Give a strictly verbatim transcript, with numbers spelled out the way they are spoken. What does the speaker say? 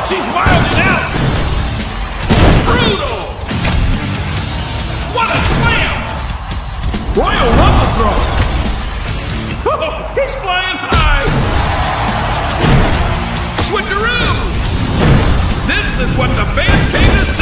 She's wilding out! Brutal! What a slam! Royal Rumble throw! Oh, he's flying high! Switcheroo! This is what the fans came to see!